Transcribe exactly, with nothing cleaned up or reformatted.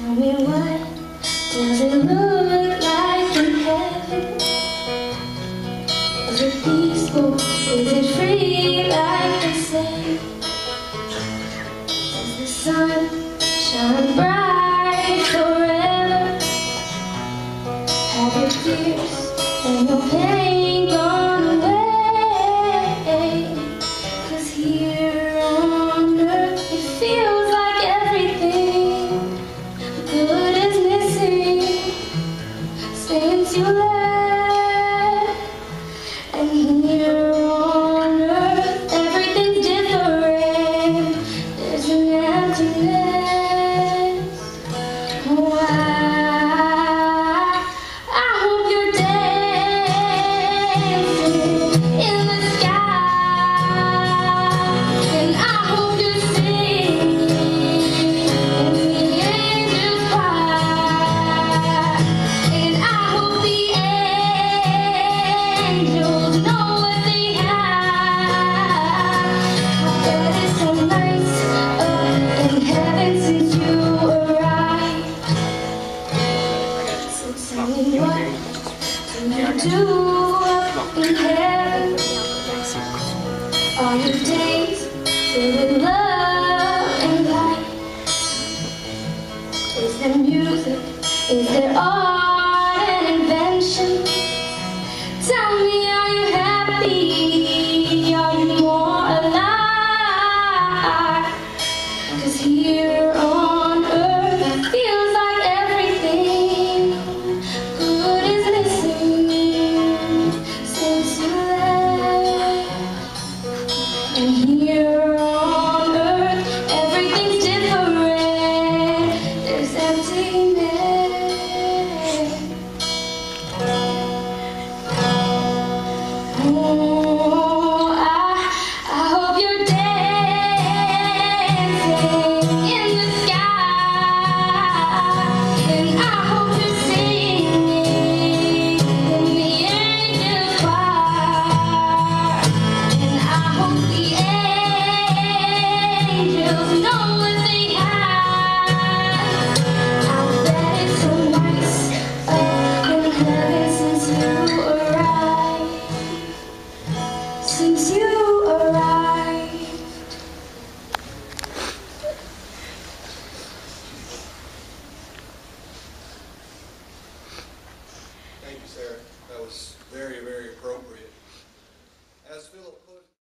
Tell me, what does it look like in heaven? Is it peaceful? Is it free like they say? Does the sun shine bright forever? Have your fears and your pain gone away? 'Cause here on earth it feels like everything good is missing since you left. And here on earth everything's different. There's an emptiness. Oh, I, I hope you're dancing in the sky, and I hope you're singing in the angels' choir, and I hope the angels know what they have. I bet it's so nice up in heaven since you arrived. So tell me, what do you do up in heaven? Are your days filled with love and light? Is there music? Is there art and invention? Tell me, are you happy? Are you more alive? 'Cause here on earth it feels like everything good is missing since you left. And here on earth everything's different. There's emptiness. Oh, I, I hope you're dancing in the sky, and I hope you're singing in the angels' choir, and I hope the angels know what they have. I bet it's so nice up in heaven since you arrived. Since you arrived. Thank you, Sarah. That was very, very appropriate.